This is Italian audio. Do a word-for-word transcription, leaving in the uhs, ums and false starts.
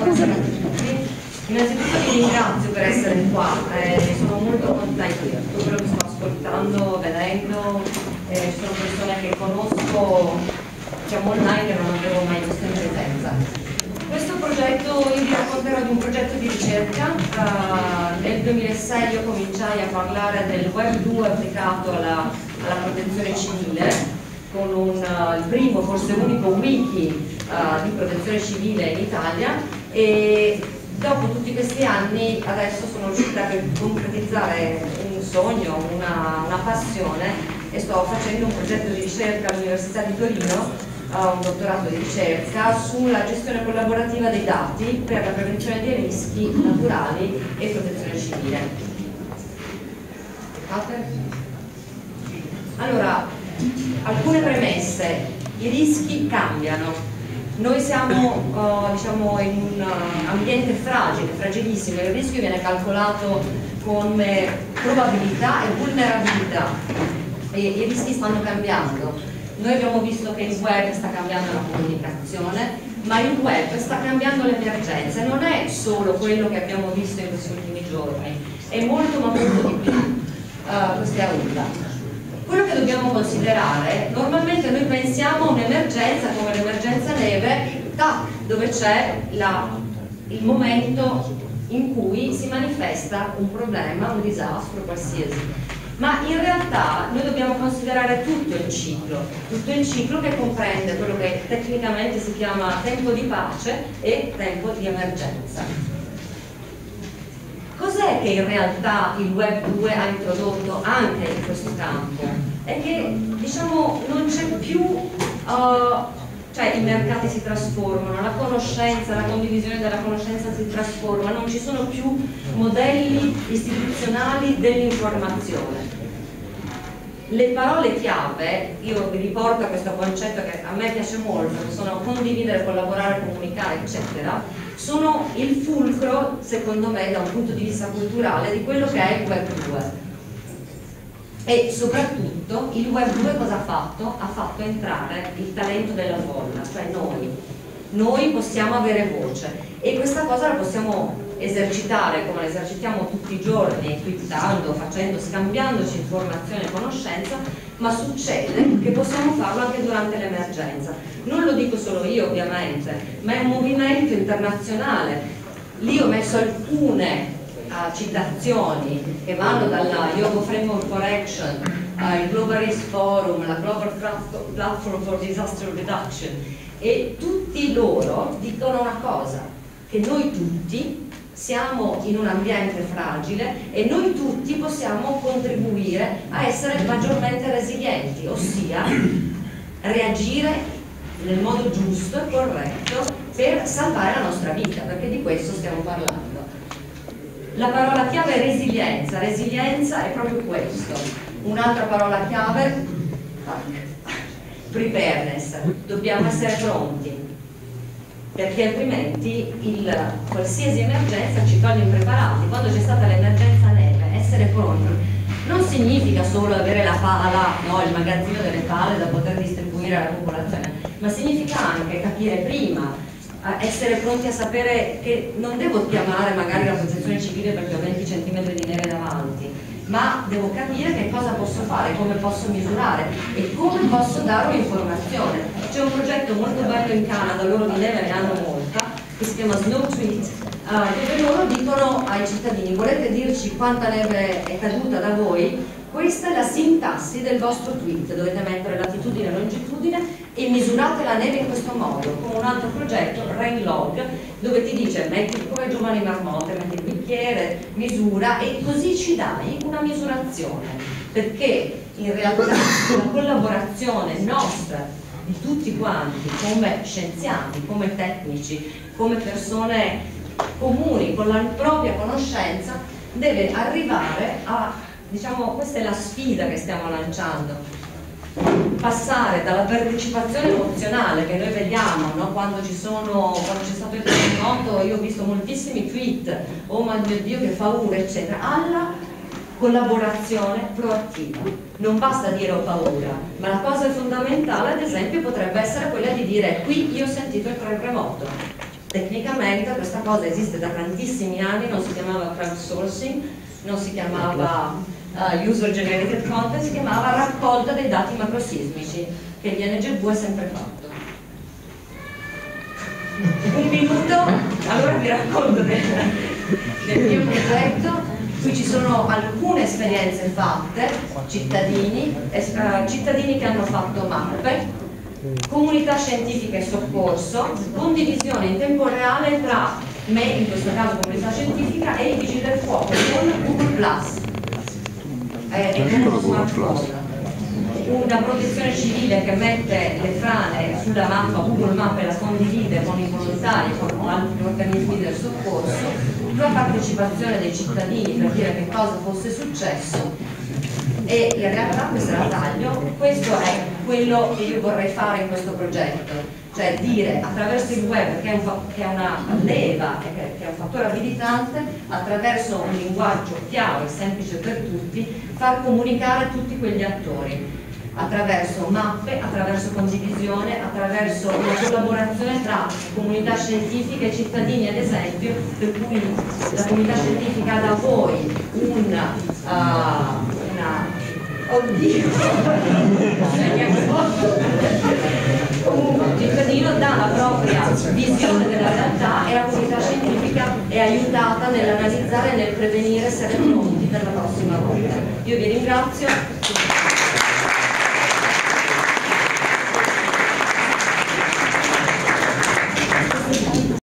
Innanzitutto vi ringrazio per essere qua, eh, sono molto contenta di tutto quello che sto ascoltando, vedendo, eh, ci sono persone che conosco, diciamo online, che non avevo mai visto in presenza. Questo progetto, io vi racconterò di un progetto di ricerca. Uh, nel duemilasei io cominciai a parlare del web due applicato alla, alla protezione civile, con un, uh, il primo, forse unico wiki uh, di protezione civile in Italia, e dopo tutti questi anni adesso sono riuscita a concretizzare un sogno, una, una passione, e sto facendo un progetto di ricerca all'Università di Torino, un dottorato di ricerca sulla gestione collaborativa dei dati per la prevenzione dei rischi naturali e protezione civile. Allora, alcune premesse. I rischi cambiano. Noi siamo uh, diciamo in un uh, ambiente fragile, fragilissimo. Il rischio viene calcolato come probabilità e vulnerabilità, e i rischi stanno cambiando. Noi abbiamo visto che il web sta cambiando la comunicazione, ma il web sta cambiando l'emergenza, e non è solo quello che abbiamo visto in questi ultimi giorni, è molto ma molto di più. Uh, questa è Aula. Quello che dobbiamo considerare, normalmente noi pensiamo a un'emergenza come l'emergenza neve, tac, dove c'è il momento in cui si manifesta un problema, un disastro qualsiasi. Ma in realtà noi dobbiamo considerare tutto il ciclo, tutto il ciclo che comprende quello che tecnicamente si chiama tempo di pace e tempo di emergenza. Cos'è che in realtà il web due ha introdotto anche in questo campo? È che, diciamo, non c'è più, uh, cioè i mercati si trasformano, la conoscenza, la condivisione della conoscenza si trasforma, non ci sono più modelli istituzionali dell'informazione. Le parole chiave, io vi riporto a questo concetto che a me piace molto, che sono condividere, collaborare, comunicare, eccetera, sono il fulcro, secondo me, da un punto di vista culturale, di quello che è il web due. E soprattutto il web due cosa ha fatto? Ha fatto entrare il talento della folla, cioè noi. Noi possiamo avere voce, e questa cosa la possiamo esercitare come la esercitiamo tutti i giorni, twittando, facendo, scambiandoci informazione e conoscenza, ma succede che possiamo farlo anche durante l'emergenza. Non lo dico solo io, ovviamente, ma è un movimento internazionale. Lì ho messo alcune uh, citazioni che vanno dalla Hyogo Framework for Action, uh, il Global Risk Forum, la Global Platform for Disaster Reduction, e tutti loro dicono una cosa, che noi tutti siamo in un ambiente fragile e noi tutti possiamo contribuire a essere maggiormente resilienti, ossia reagire nel modo giusto e corretto per salvare la nostra vita, perché di questo stiamo parlando. La parola chiave è resilienza. Resilienza è proprio questo. Un'altra parola chiave, preparedness. Dobbiamo essere pronti, perché altrimenti il, qualsiasi emergenza ci toglie impreparati. Quando c'è stata l'emergenza neve, essere pronti non significa solo avere la pala, no, il magazzino delle pale da poter distribuire alla popolazione, ma significa anche capire prima, essere pronti a sapere che non devo chiamare magari la protezione civile perché ho venti centimetri di neve davanti, ma devo capire che cosa posso fare, come posso misurare e come posso dare un'informazione. C'è un progetto molto bello in Canada, loro di neve ne hanno molta, che si chiama Snow Tweet, uh, dove loro dicono ai cittadini: volete dirci quanta neve è caduta da voi? Questa è la sintassi del vostro tweet, dovete mettere latitudine e longitudine e misurate la neve in questo modo, con un altro progetto, Rainlog, dove ti dice metti come Giovanni Marmotte, metti il bicchiere, misura, e così ci dai una misurazione, perché in realtà la collaborazione nostra, di tutti quanti, come scienziati, come tecnici, come persone comuni, con la propria conoscenza, deve arrivare a, diciamo, questa è la sfida che stiamo lanciando, passare dalla partecipazione emozionale che noi vediamo, no? quando ci sono, quando c'è stato il terremoto, io ho visto moltissimi tweet, oh mio Dio che paura, eccetera, alla collaborazione proattiva. Non basta dire ho paura, ma la cosa fondamentale, ad esempio, potrebbe essere quella di dire: qui io ho sentito il terremoto, Tecnicamente questa cosa esiste da tantissimi anni, non si chiamava crowdsourcing, non si chiamava uh, user generated content, si chiamava raccolta dei dati macrosismici, che l'I N G V ha sempre fatto. Un minuto, allora vi racconto del, del mio progetto. Qui ci sono alcune esperienze fatte, cittadini, es, uh, cittadini che hanno fatto mappe, comunità scientifica e soccorso, condivisione in tempo reale tra me, in questo caso comunità scientifica, e i vigili del fuoco con Google Plus eh, e con uno smartphone. Una protezione civile che mette le frane sulla mappa Google Maps e la condivide con i volontari e con altri organismi del soccorso, la partecipazione dei cittadini per dire che cosa fosse successo. E in realtà questo era taglio, questo è quello che io vorrei fare in questo progetto, cioè dire attraverso il web, che è, un, che è una leva, che è un fattore abilitante, attraverso un linguaggio chiaro e semplice per tutti, far comunicare tutti quegli attori, attraverso mappe, attraverso condivisione, attraverso una collaborazione tra comunità scientifiche e cittadini, ad esempio, per cui la comunità scientifica da voi una, uh, una oddio comunque il cittadino dà la propria visione della realtà e la comunità scientifica è aiutata nell'analizzare e nel prevenire, essere pronti per la prossima volta. Io vi ringrazio.